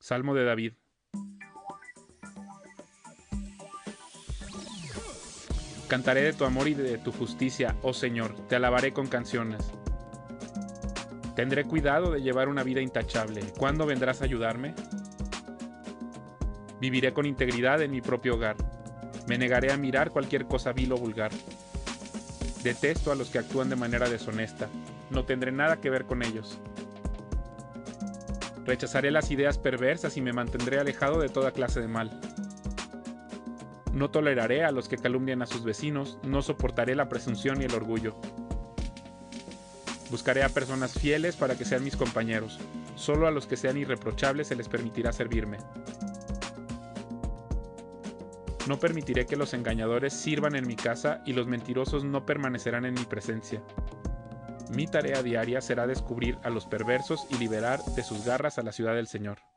Salmo de David. Cantaré de tu amor y de tu justicia, oh Señor, te alabaré con canciones. Tendré cuidado de llevar una vida intachable. ¿Cuándo vendrás a ayudarme? Viviré con integridad en mi propio hogar. Me negaré a mirar cualquier cosa vil o vulgar. Detesto a los que actúan de manera deshonesta. No tendré nada que ver con ellos. Rechazaré las ideas perversas y me mantendré alejado de toda clase de mal. No toleraré a los que calumnian a sus vecinos, no soportaré la presunción y el orgullo. Buscaré a personas fieles para que sean mis compañeros. Solo a los que sean irreprochables se les permitirá servirme. No permitiré que los engañadores sirvan en mi casa y los mentirosos no permanecerán en mi presencia. Mi tarea diaria será descubrir a los perversos y liberar de sus garras a la ciudad del Señor.